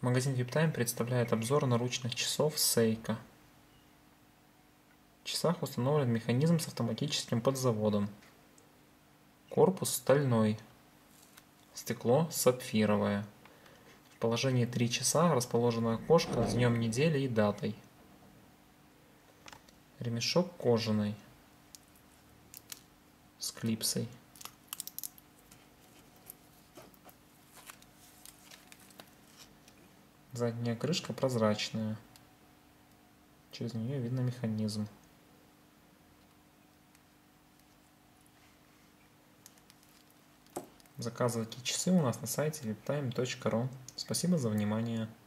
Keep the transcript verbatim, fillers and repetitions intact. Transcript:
Магазин VIPTime представляет обзор наручных часов Seiko. В часах установлен механизм с автоматическим подзаводом. Корпус стальной. Стекло сапфировое. В положении три часа расположено окошко с днем недели и датой. Ремешок кожаный с клипсой. Задняя крышка прозрачная. Через нее видно механизм. Заказывайте часы у нас на сайте виптайм точка ру. Спасибо за внимание.